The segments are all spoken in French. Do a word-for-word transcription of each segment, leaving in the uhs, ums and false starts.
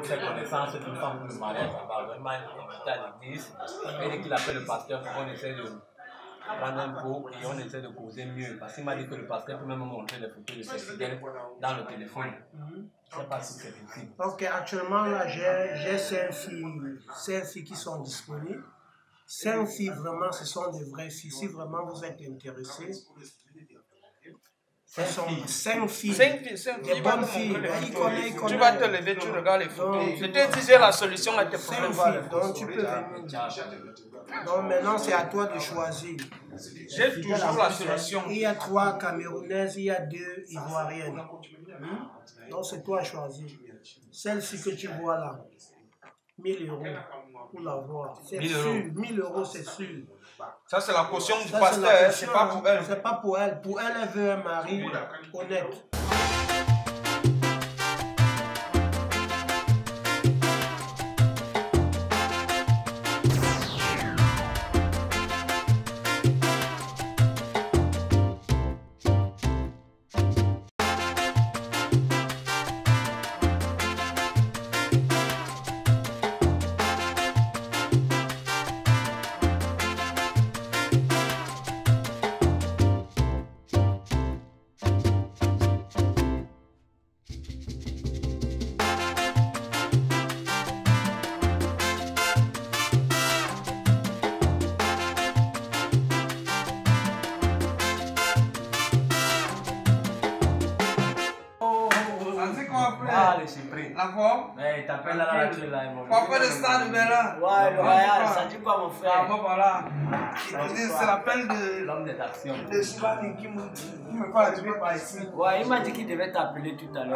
pour faire connaissance d'une femme pour le mariage. Pardonne-moi, il est à l'église. Et dès qu'il appelle le pasteur, on essaie de prendre un pot et on essaie de causer mieux. Parce qu'il m'a dit que le pasteur peut même montrer des photos de ses fidèles dans le téléphone. Je ne sais pas si c'est possible. Ok, actuellement, là, j'ai cinq filles, cinq filles qui sont disponibles. Cinq filles, vraiment, ce sont des vraies filles. Si vraiment vous êtes intéressés, ce sont cinq filles. Cinq filles, cinq filles. Des bonnes filles. Il connaît, il connaît. Tu vas te lever, tu regardes les photos. Je te disais la solution à tes problèmes. Cinq filles, donc tu peux venir. Donc maintenant, c'est à toi de choisir. J'ai toujours la solution. Il y a trois Camerounaises, il y a deux Ivoiriennes. Donc c'est toi à choisir. Celle-ci que tu vois là, mille euros pour la voir. C'est sûr, mille euros c'est sûr. Ça c'est la caution du pasteur, c'est pas pour elle. C'est pas pour elle. Pour elle, elle veut un mari honnête. Ah, le Cyprien. La voix? Mais il t'appelle là, là, tu es là. Papa de stade, mais là. Ouais, le Royal, ça dit quoi, mon frère? Ah, voilà. C'est l'appel de. L'homme des actions. De Soulani qui me parle arriver par ici. Ouais, il m'a dit qu'il devait t'appeler tout à l'heure.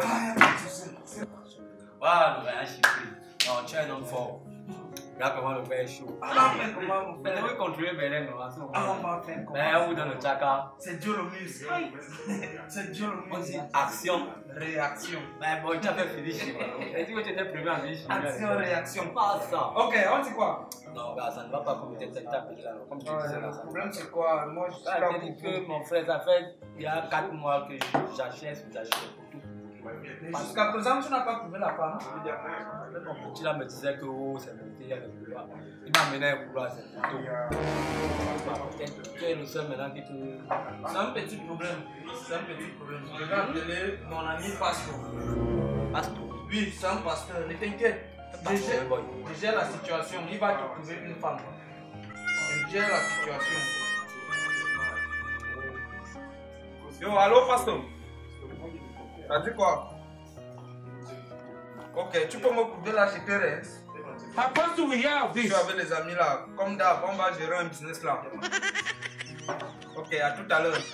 Ah, Ouais, le Royal Cyprien. Non, tu es un homme fort. Regarde comment le père est chaud. on va faire comment, mon Mais frère? tu veux contrôler Bélène, non? Ah, on va faire comment? Mais on vous donne le tchaka. C'est Dieu le muscle. C'est Dieu le On dit muscle. action. Réaction. Mais bon, tu avais fini chez moi. Et tu veux que tu étais prévu en vie chez moi. Action, réaction. Pas ça. Ok, on dit quoi? Non, gars, ça ne va pas comme tu étais appelé là. Comme tu Ouais, disais là. le problème c'est quoi? Moi je suis Ah, là j'ai dit pour que mon frère, ça fait il y a quatre mois que j'achète, j'achète pour tout. jusqu'à présent, tu n'as pas trouvé la femme. Mon petit là me disait que oh, c'est monté, il y a le couloir. Il m'a amené un couloir, c'est plutôt. Tu es le seul maintenant qui te. C'est un petit problème. C'est un petit problème. Je vais appeler mon ami pasteur. Pasteur. Oui, c'est un pasteur. Ne t'inquiète. Je gère, je gère la situation. Il va te trouver une femme. Je gère la situation. Yo, allô, pasteur. T'as dit quoi? Ok, tu peux me couvrir là, je te reste. Je suis avec les amis là. Comme d'hab, on va gérer un business là. Ok, à tout à l'heure.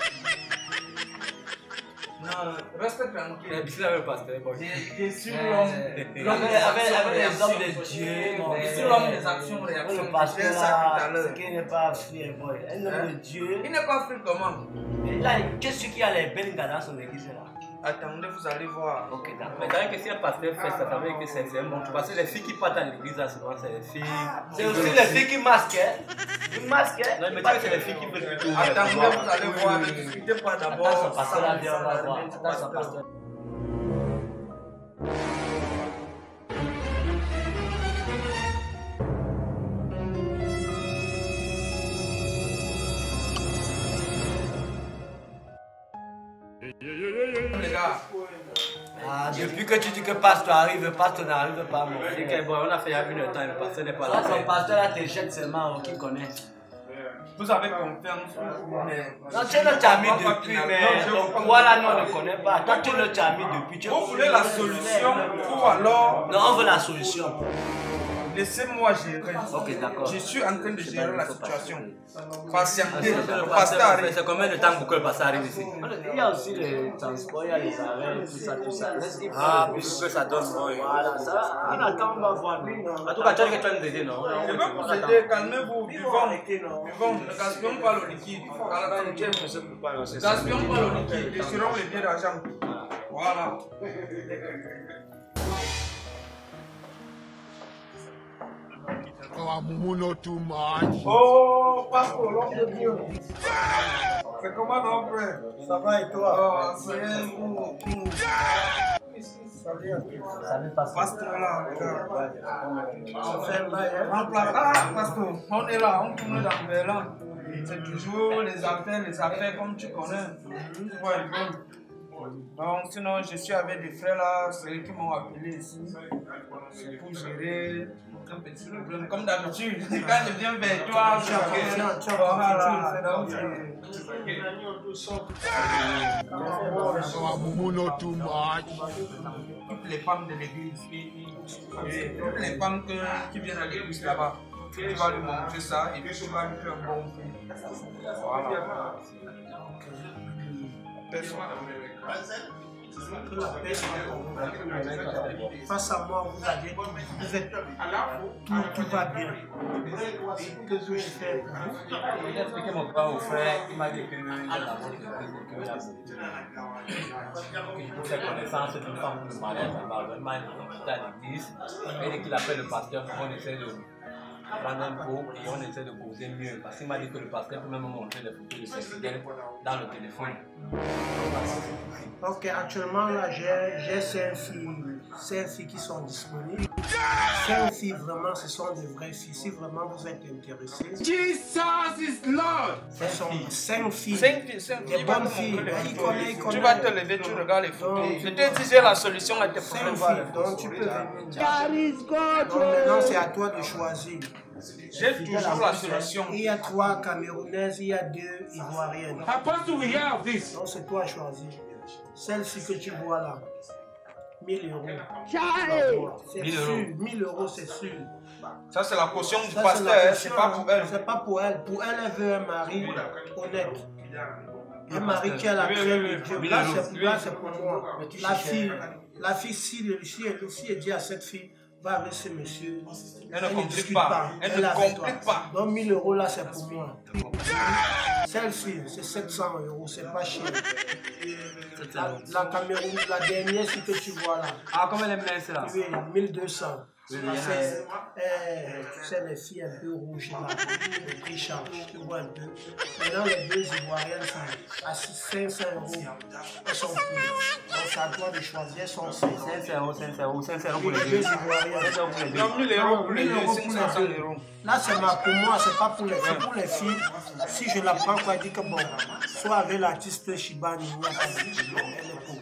Non, reste tranquille. Mais c'est le pasteur. Je suis l'homme. Avec les hommes de Dieu. Je suis l'homme des actions, réactions. Le pasteur ça tout à là, l'heure. ce qui n'est pas frère, boy. Un homme de Dieu. Il n'est pas frère comment? Mais là, qu'est-ce qui a les belles gars dans son église là? Attendez, vous allez voir. Ok, d'accord. Mais t'as que si un pasteur fait ça, ça veut dire que c'est un bon truc. Parce que les filles qui partent à l'église, là, souvent, c'est les filles. C'est aussi les filles qui masquent, hein. Ils masquent, hein. Non, mais tu vois, c'est les filles qui veulent plutôt. Attendez, vous allez voir. Ne discutez pas d'abord. Attends, son pasteur là, viens, on va voir. Attends, son pasteur. Les gars. Ah, depuis que tu dis que pasteur arrive, pasteur n'arrive pas, mon frère. Bon, on a fait il y a une temps, le pasteur n'est pas là. Son pasteur là te jette seulement, qui connaît. Vous avez confiance, mais. Non, tu es notre ami depuis, mais voilà, nous on ne connaît pas. Toi, tu es notre ami depuis. Vous voulez la solution ou alors. Non, on veut la solution. Laissez-moi gérer. Ok, d'accord. Je suis en train de gérer la situation. Patientez, Le le pasteur arrive. C'est combien de temps pour que le pasteur arrive ici? Il y a aussi les transports, il y a les arrêts, tout ça, tout ça. Ah, puisque ça donne. Voilà, ça. On attend, on va voir. En tout cas, tu as dit que tu vas nous aider, non? Je vais vous aider, calmez-vous, vivons. Vivons, ne gaspillons pas le liquide. Gaspillons pas le liquide, déchirons les billets d'argent. Voilà. Oh, pasteur, l'homme de Dieu. C'est comment, non, frère? Ça va et toi? Oh, c'est un coup. Salut à tous. Salut, pasteur. Pasteur là, regarde. On fait un bail, hein. Ah, pasteur, on est là, on tourne dans Berlin. C'est toujours les affaires, les affaires comme tu connais. Tu vois un peu. Donc, sinon, je suis avec des frères là, c'est eux qui m'ont appelé ici. C'est pour gérer un petit problème. Comme d'habitude, quand je viens vers toi, Tu as confiance, tu as voilà. confiance, Donc, toutes les femmes de l'église, toutes les femmes que, qui viennent à l'église là-bas, tu vas lui montrer ça et puis tu vas lui faire un bon prix. Voilà. Que la paix soit pour vous. Face à moi, vous avez tout, vous êtes tout, tout va bien. Et que puis-je faire pour vous? J'ai expliqué mon père au frère, il m'a dit qu'il y a la mort de qu'il y a pour faire connaissance d'une femme de mariage à Barcelone, il était à l'église, il dit qu'il appelle le pasteur, on essaie de prendre un pot et on essaie de causer mieux. Parce qu'il m'a dit que le pasteur peut même montrer les photos de ses fidèles dans le téléphone. Ok, actuellement là, j'ai cinq filles, cinq filles qui sont disponibles. Cinq filles, vraiment, ce sont des vraies filles. Si vraiment vous êtes intéressés, Jesus is Lord! ce sont cinq filles. Cinq filles, cinq filles. Des bonnes filles. Il connaît, il connaît. Tu vas te lever, tu regardes les photos. Je te dis, j'ai la solution à tes problèmes. Cinq filles, donc tu peux venir. Donc maintenant, c'est à toi de choisir. J'ai toujours la solution. Il y a trois Camerounaises, il y a deux Ivoiriennes. Donc c'est toi à choisir. Celle-ci que tu vois là, mille euros. C'est sûr, mille euros c'est sûr. Ça c'est la caution du Ça, pasteur, la c'est pas pour elle. C'est pas pour elle. Pour elle, elle veut un mari honnête. Un mari qui a la crainte de Dieu. Là, c'est pour moi. La fille, la fille, si, si, elle, si elle dit à cette fille, va avec ce monsieur, Elle ne elle complique discute pas. Elle est ne avec complique toi. pas. Donc mille euros là, c'est pour moi. Celle-ci, c'est sept cents euros, c'est pas cher. La, la Cameroun, la dernière, c'est que tu vois là. Ah, comment elle est là? Oui, mille deux cents. Oui, C'est euh, les filles un peu rouges là, le prix charge, tu vois un peu. Maintenant, les deux Ivoiriennes sont à cinq cents euros. Elles sont plus. Donc, c'est à toi de choisir, elles sont cinq cents euros. cinq cents euros, cinq cents euros pour Les les deux deux. Ivoiriennes. Non, mille euros pour les deux, pour cinq les cents deux. euros. Là, c'est ma pour moi, c'est pas pour les filles. Pour les filles, si je la prends, quoi, elle dit que bon, soit avec l'artiste Shibani, il n'y a pas de problème, elle est pour.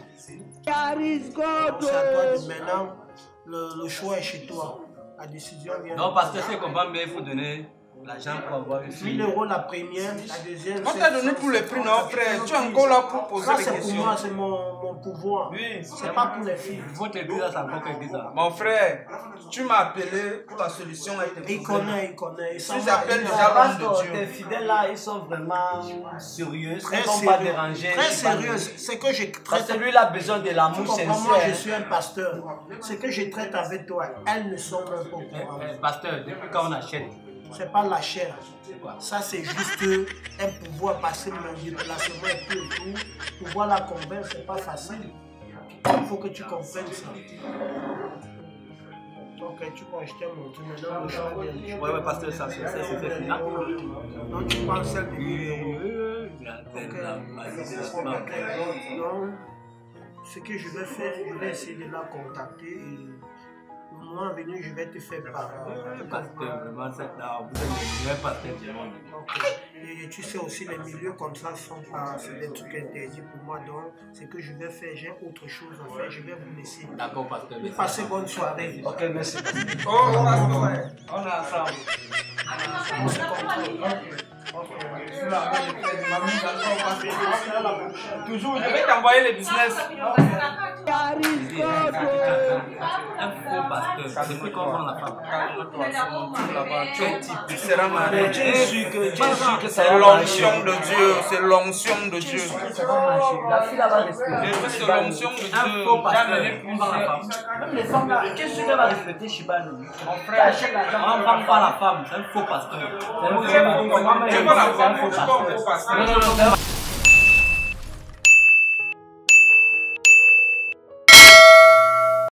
Donc, c'est à toi de maintenant. Le, le choix est chez toi. La décision vient. Non, parce que c'est qu'on va, mais il faut donner l'argent pour avoir une fille. mille euros la première, la deuxième. On t'a donné tous les prix, non, frère. Tu es encore là pour poser Ça, des c'est pour questions. moi, c'est mon, mon pouvoir. Oui. C'est pas pour les filles. Votre église, c'est encore quelque chose. Mon frère, tu m'as appelé pour la solution à tes Il problèmes. connaît, il connaît. Il s'en Si va, j'appelle il- déjà Parce l'homme de que Dieu. tes fidèles là, ils sont vraiment sérieux, Très ils ne vont pas sérieux. déranger. Très c'est pas- sérieux. C'est que je Parce traite. que lui, il a besoin de Tu l'amour comprends, moi, je sincère. suis un pasteur. Ce que je traite avec toi, elles ne sont même pas au courant. Eh, pasteur, depuis quand on achète, C'est pas la chair. Ça, c'est juste un pouvoir passer le déplacement et tout et tout. Pouvoir la convaincre, c'est pas facile. Il faut que tu comprennes ça. Ok, tu peux acheter mon truc maintenant. Le choix vient. ouais, ouais, pasteur, ça c'est ça, c'est fait final. Donc, tu prends celle de mille euros. Ok. Donc, ce que je vais faire, je vais essayer de la contacter et le mois venu, je vais te faire part. Pasteur, vraiment, c'est là, vous êtes le meilleur pasteur du monde. Ok. Et tu sais aussi, les milieux comme ça sont pas, c'est des trucs interdits pour moi. Donc, ce que je vais faire, j'ai autre chose à faire. Je vais vous laisser. D'accord, pasteur. Passez bonne soirée. Ok, merci. Oh, pasteur, ouais. On est ensemble. On se comprend. Ok. Je suis là, je fais de ma mise à jour, parce que je suis là la prochaine. Toujours, je vais t'envoyer les business. Un faux pasteur, c'est plus comprendre la femme. Quel type de sera marié? Tu es sûr que, tu es sûr que ça C'est va l'onction marcher. de Dieu, c'est l'onction de Dieu. Ça va marcher. La fille là va respecter. C'est l'onction de Un Dieu. faux pasteur, Jamais on vend la femme. Même les femmes là, tu es sûr qu'elle va respecter Shibani. Mon Tu frère, achètes la On ne vend pas la femme, c'est un faux pasteur. C'est un faux tu vas la pasteur. prendre, tu vas un faux pasteur. Non, non, non,